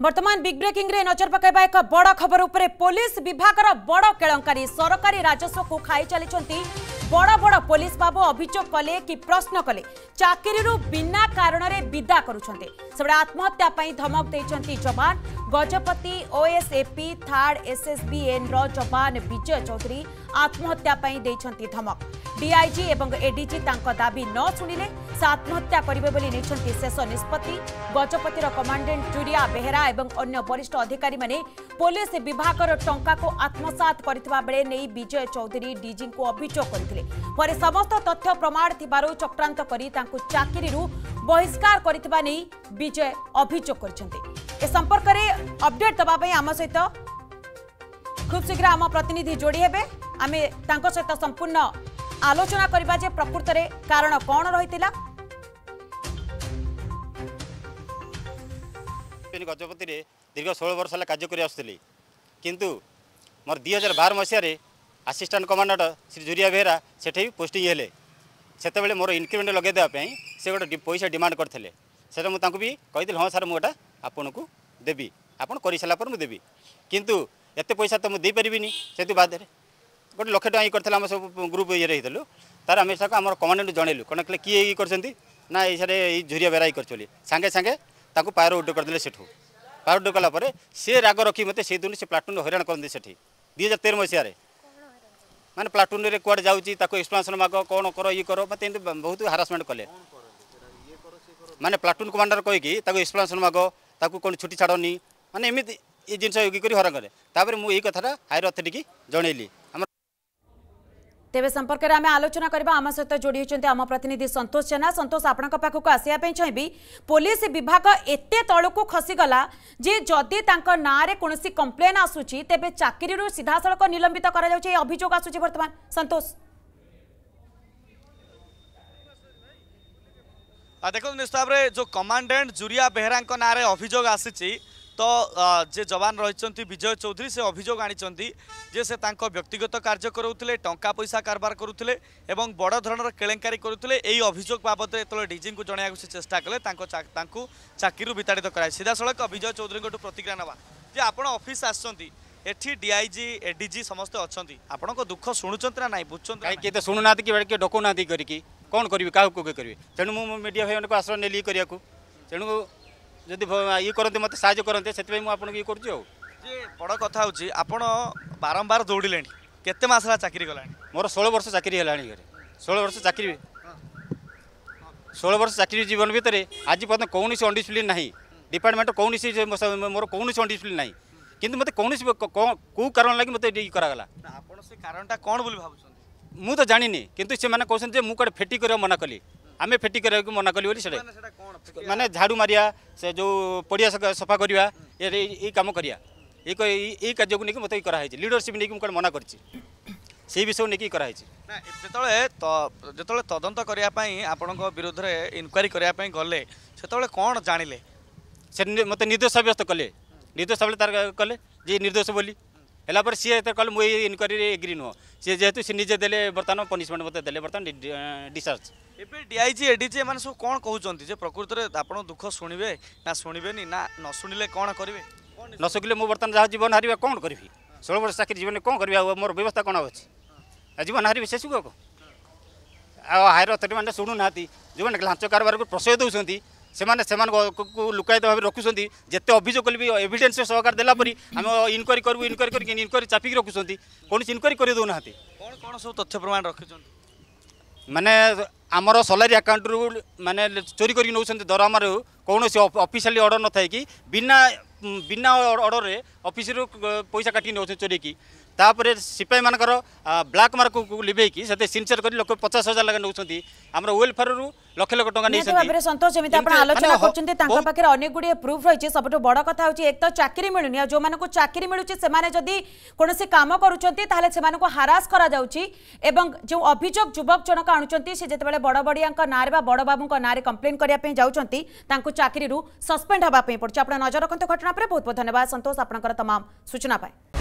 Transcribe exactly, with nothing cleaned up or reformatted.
वर्तमान big breaking रे नजर पकाइबा एक बड़ खबर उपरे पुलिस विभाग बड़ केलंकारी सरकारी राजस्व को खाई चली बड़ बड़ पुलिस बाबू अभियोग कले कि प्रश्न कले चाकरी बिना कारण रे विदा करुछन्ते सेबडा आत्महत्या पई धमक देछन्ती जवान गजपति ओएसएपी थर्ड एसएसबीएन रो जवान विजय चौधरी आत्महत्या पई देछन्ती धमक डीआईजी एवं एडीजी तांको दाबी न सुनिले से आत्महत्या करिवे बोली नेछन्ती शेष निष्पत्ति गजपतिर कमांडेंट जुरिया बेहेरा एवं अन्य वरिष्ठ अधिकारी माने पुलिस विभाग टंका को आत्मसात करथिबा बेले नै विजय चौधरी डीजी को अभियोग करथिले पर समस्त तथ्य प्रमाण थिबारु चक्रांत करी तांको चाकरीरु बहिष्कार करथिबा नै विजय अभियोग करछन्ते ए संपर्क रे अपडेट दबा पई आम सहित खूब शीघ्र आम प्रतिनिधि जोड़ी हेबे आमे तांको सहित संपूर्ण आलोचना करबा जे प्रकृत रे कारण कोन रहितिला। गजपति रे दीर्घ सोलह वर्ष कार्य कर आसुली किंतु मोर दुई हजार बार मसीह असिस्टेंट कमांडेंट श्री जुरिया बेहेरा सेठे पोस्टिंग हेले से मोर इनक्रीमेंट लगे देवाई से गोटे पैसा डिमांड करते से मुझे भी कही हाँ सार मुझे आपन को देवी आपन कर सारापर मुझे देवी किंतु एत पैसा तो मुझे देपारि से बाद गोटे लक्ष टाँग करते आम सब ग्रुप ये रही तार आम आम कमांडेंट जनइलु कौन कहले किए ये कर ना ये झुरिया बेरा ही कर सांगे सांगे पायर उड्ड करदे सेठू पायर उड्ड कलापर सी राग रखी मत से दिन से प्लाटून हईराण करते से दुई हजार तेरह मसीह माने प्लाटून रे कुआडे जाउची ताको एक्सप्लेनेशन माग कौन कर ये कर मत बहुत हारासमेंट कले माने प्लाटून कमांडर कहीकि एक्सप्लेनेशन माग ताको कौन छुट्टी छाड़नी माने एमती ये जिन हईराण कले तापर मुझे यही कथा हायर अथॉरिटी की जनइली। तेबे संपर्क में आम आलोचना करबा आम सहित जोड़ी होइछन्ते आम प्रतिनिधि संतोष जेना। संतोष आपनका पाखक आसिया पे चाहिबी पुलिस विभाग एते तळको खसी गला जे जदि तांको ना रे कोनोसी कंप्लेन आसुची तेबे चाकरी रु सीधा सड़क निलंबित करा जाउची ए अभियोग आसुची वर्तमान संतोष आ देखो निस्ताब रे जो कमांडेंट जुरिया बेहेरा को ना रे अभियोग आसीची तो जे जवान रही विजय चौधरी से अभियोग आनी जे से तांको व्यक्तिगत कार्य करुले टंका पैसा कारबार करुले एवं बड़ धरण केलेंकारी करुले यही अभियोग बाबद जो डीजी को जन से चेष्टा कले चाकरी विताड़ित कराए सीधा सड़क विजय चौधरी प्रतिक्रिया नवा जे आप ऑफिस आसछंती एठी डीआईजी एडीजी समस्त अच्छा आपण को दुख शुणुंट ना ना बुझुं किए तो शुणुना कि डकौना करके कौन करी क्या करेंगे तेणु मुझे मीडिया भाई को आश्रय नेली करिया तेणु जदि ये करते मत साहय करते से मुझे ये करुँ बड़ कथा हूँ आपण बारंबार दौड़े केते मासला चाकरी गला मोर सोलह वर्ष चाकरी है घरे सोलह वर्ष चाकरी सोलह वर्ष चाकरी जीवन भितर आज पर्यटन कौन अनडिसिप्लिन ना डिपार्टमेंट कौन मोर कौन अनडिसिप्लिन ना कि मत कौन कौ कारण लगे मत करागला कारणटा कौन बोली भाव मु तो जानी किंतु से माने कहते मुझे फेटी कर मना कली आमे फेटी करने मना कली बोली माने झाड़ू मारिया से जो पड़िया सफा करवा ये कम करिया ये कार्य को लेकिन मत कराई लीडरशिप नहीं मुझे मना कर विषय नहीं कराई जो तदंत करने आपण विरोध में इनक्वारी करने गले से कौन जानिले से मत निर्दोष सब्यस्त कले निर्दोष साबित कले जे निर्दोष बोली है पर सी कहले मुझे इनक्वारी एग्री नुह सी जेहेतु सी निजे देले बर्तमान पनिशमेंट मत देले बर्तमान डिस्चार्ज एबे डीआईजी एडीजी माने सब कौन कहउचंती जे प्रकृत रे आपण दुख सुनिबे ना सुनिबेनी ना न सुनिले कौन करिवे न सुनिले मो बर्तमान जहाँ जीवन हारिबा कौन करबी सोलह वर्ष चाकरी जीवन कौन करबी मोर व्यवस्था कौन अच्छी जीवन हारिबे से सुख को हायर अथॉरिटी मैंने शुणु ना जो मैंने लांच कारबार को प्रश्रय दौरान से लुकायित भाव रखुंट जिते अभियोग कल एविडेंस सहकार देलापर आम इनक्वारी करूँ इनक्वारी कर इनक्वारी चापिक रखुंट कौन इनक्वारी कर दौना कौन कौन सब तथ्य प्रमाण रखुंट माने आमर सैलरी अकाउंट रु माने चोरी कर नौ दरमार कौन ऑफिशियली ऑर्डर न था कि बिना बिना ऑर्डर रे ऑफिस रु पैसा काटी नौ चोरी की तापर सिपाही मानकर ब्लैक मार्क को लिभेकी से सिंचर कर लोक पचास हजार लगे नौ आम वेलफेयर रु लक्ष लक्ष टका नहीं संतोष जमी आलोचना कर अनेक गुड़िए प्रूफ रही सब बड़ कथा हूँ एक तो चाकरी मिलूनी जो मानक चाकरी मिलूची से कौन काम करुँच हारास करा जो अभियोग युवक जनक आणुंट से जिते बड़ बड़िया ना बड़ बाबू ना कंप्लेन करने जाऊँगी चाकरी सस्पेंड हाँपी पड़े आप नजर रखते घटना पर बहुत बहुत धन्यवाद संतोष आपंकर तमाम सूचना पाए।